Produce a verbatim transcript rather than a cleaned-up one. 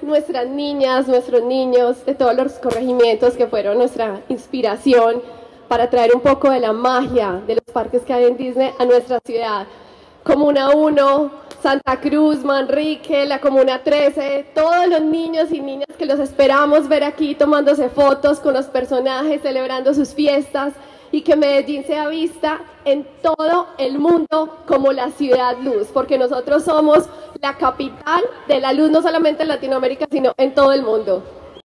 nuestras niñas, nuestros niños, de todos los corregimientos que fueron nuestra inspiración para traer un poco de la magia de los parques que hay en Disney a nuestra ciudad. Comuna uno, Santa Cruz, Manrique, la Comuna trece, todos los niños y niñas que los esperamos ver aquí tomándose fotos con los personajes, celebrando sus fiestas, y que Medellín sea vista en todo el mundo como la ciudad luz, porque nosotros somos la capital de la luz, no solamente en Latinoamérica, sino en todo el mundo.